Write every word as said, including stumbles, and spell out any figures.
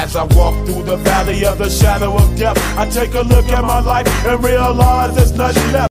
As I walk through the valley of the shadow of death, I take a look at my life and realize there's nothing left.